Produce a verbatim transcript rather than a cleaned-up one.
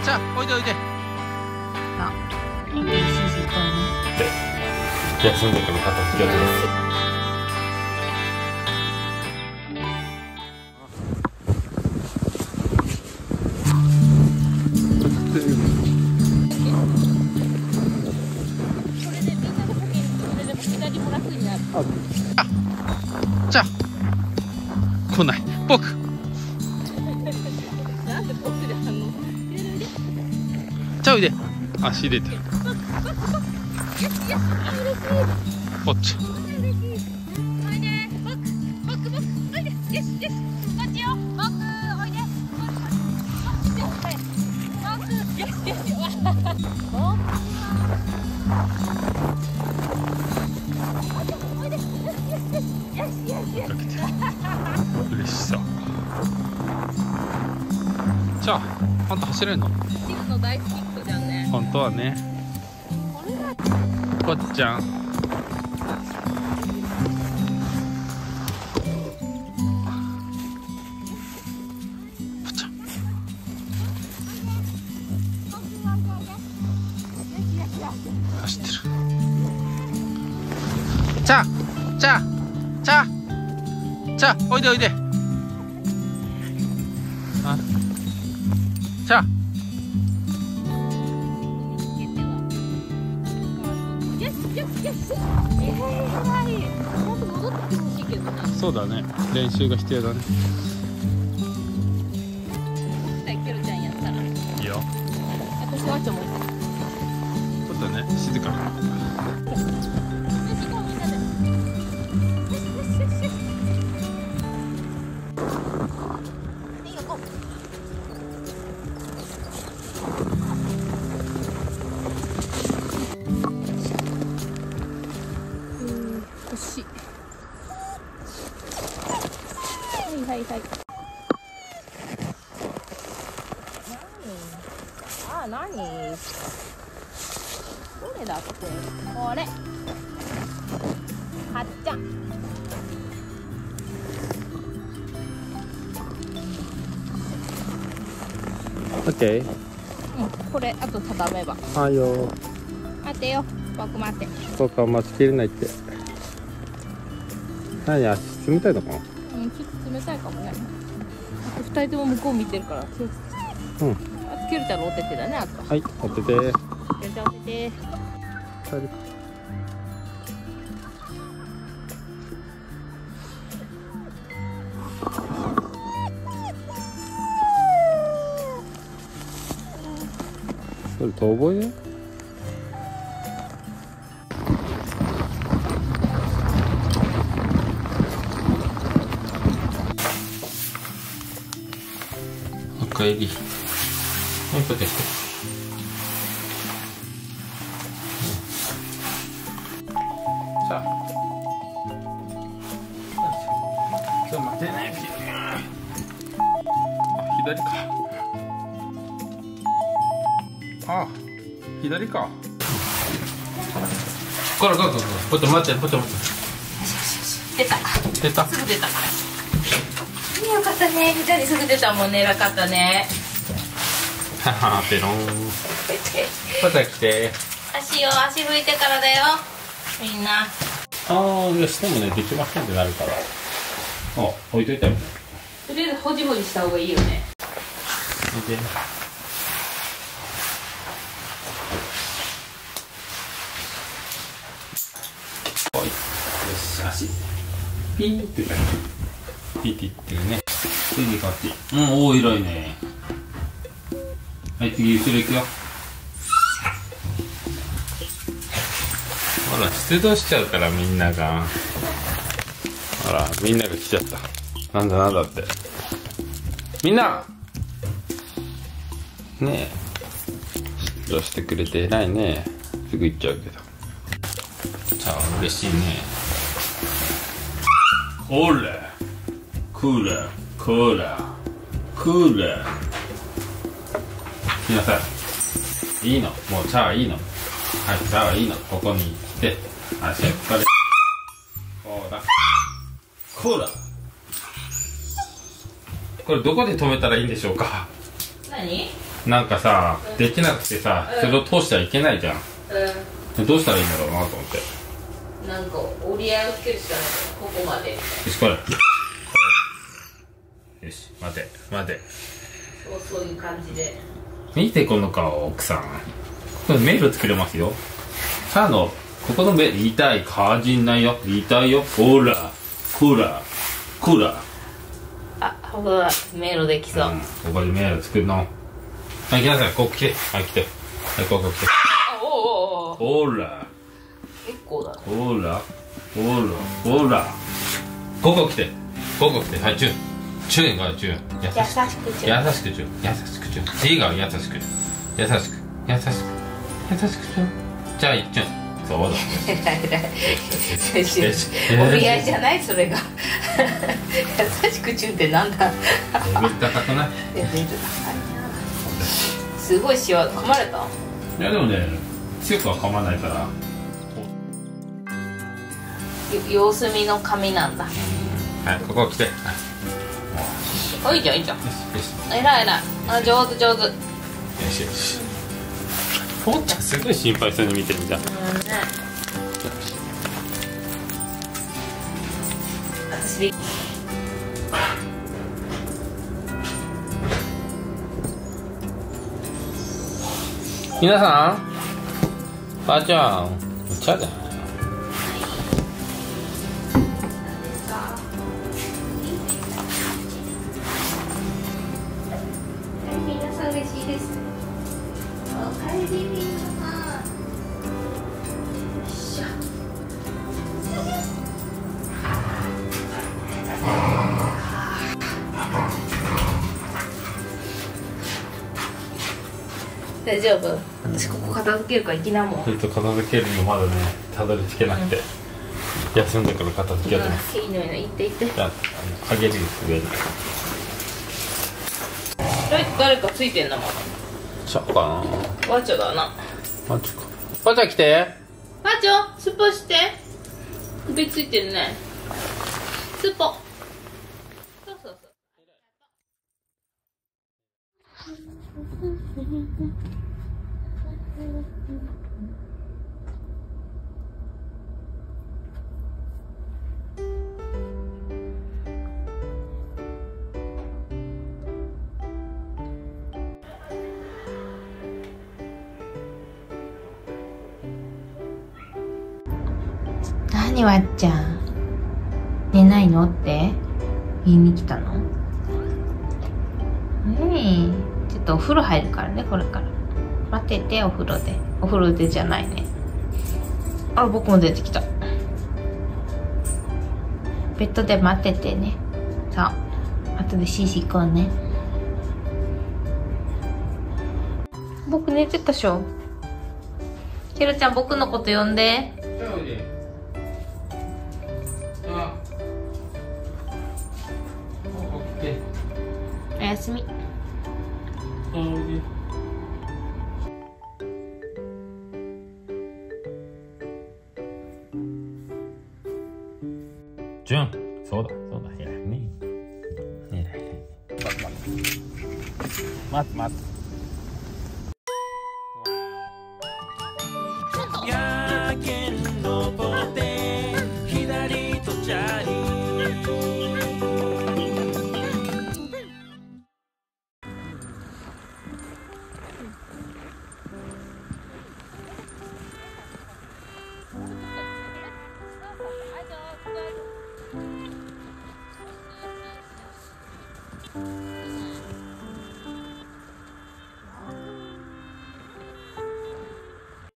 じゃあおいでおいで。 あ、いい静かに。 休んでから片付けようと思って。じゃあ来ない僕。 なんで僕で反応。 じゃあおいで。足入れてる。こっち。嬉しそう。じゃああんた走れんの？ 走るの大好きっ子じゃんね。 本当はね。こっちゃん。走ってる。じゃあじゃあじゃあじゃあおいでおいで。あじゃあそうだね、練習が必要だね。 ケロちゃんやったらいいいよ。 私はちょっとそうだね、静かに。 はいはい。あ、なに？どれだって？これ。はっちゃん。 オッケー。 うん、これあと畳めば。 はいよ。 待てよ、僕待って。 僕は待ちきれないって。何、足冷たいのかな？ うん、ちょっと冷たいかもね。あと二人とも向こう見てるから気をつけて。うん。あとケルちゃんのお手手だね、あと。 はい、お手手。ケルちゃんお手手。 帰る。それ遠吠えね。おかえり。はい、こうやって。さあ。ちょっと待てない。左か。ああ、左か。こらこらこら、こっち待って、こっち待って。 出た。 出た。 すぐ出た。よかったね、左すぐ出たもんね、偉かったね。 はは、ペロン。こっち来て。 足よ、足拭いてからだよ。みんな。 ああ、いや、してもね、できませんってなるから。あ、置いといたよ。 とりあえず、ほじほじした方がいいよね。 見て。よし、足ピンって感じ。ピッっていうね。次こっち。うん、おお、偉いね。はい、次後ろ行くよ。ほら、出動しちゃうからみんなが。ほら、みんなが来ちゃった。なんだなんだって。みんなねえ、出動してくれて偉いね。すぐ行っちゃうけど。さあ、嬉しいね。コーラクーラーコーラクーラー。みなさい、いいの、もう茶はいいの。はい、茶はいいの。ここに来て、足をこれこうだ、コーラ。これどこで止めたらいいんでしょうか。 何？ なんかさ、できなくてさ、それを通しちゃいけないじゃん。 うどうしたらいいんだろうなと思って。 ん。なんか折り合いをつけるしかないから、ここまで。 よし、これ。よし、待て、待て。 そう、そういう感じで。 見てこの顔、奥さん。これ迷路作れますよ。さあの、ここの目、痛い、かじんないよ。痛いよ。ほら、ほら、ほら。 あ、ほら、迷路できそう。 うん、ここで迷路作るの。はい、来なさい、ここ来て。はい、来て。はい、ここ来て。 あ、おおおお。 ほら。 結構だね。 ほら、ほら、ほら。ここ来て。ここ来て。はい、チュー。チューがチュー。優しく。 優しくチュー。 優しくチュー。優しくチュー。次が優しく。優しく。優しく。優しくチュー。じゃあ、チュー。そうだ。 お見合いじゃないそれが。優しくチュンってなんだ。 レベル高くない？ レベル高いな。すごいシワ噛まれた？ いやでもね、強くは噛まないから。 様子見の髪なんだ。 はい、ここ来て。 おいいじゃんいいじゃん。 よしよし。 えらいえらい。あ、上手上手。 よしよし。ポンちゃんすごい心配そうに見てるじゃん。 うんね。私で。 皆さん、ばあちゃん、お茶だ。 皆さん嬉しいです。おかえりみんな。よいしょ。大丈夫？私ここ片付けるから行きなもん。 ちょっと片付けるのまだね、たどり着けなくて、うん、休んでから片付けやってます。 いいのいいの、行って行って。 じゃあ、あの、あげるよ、上に。 誰かついてんな、まだ。 ちゃうかな。 ばあちゃんだな。 ばあちゃんか。ばあちゃん来て。 ばあちゃん、スポして。首ついてるね。スポ。そうそうそう。何わっちゃん、寝ないのって言いに来たの？ねえ、ちょっとお風呂入るからね、これから待ってて。お風呂で、お風呂でじゃないね。あ、僕も出てきた。ベッドで待っててね。さあ、後でシーシー行こうね。僕寝てたでしょ。ひろちゃん、僕のこと呼んで。おやすみ。 じゅん、そうだそうだ、偉いね。偉いね。待って待って。待って。 やけんのぼって左とチャリはい。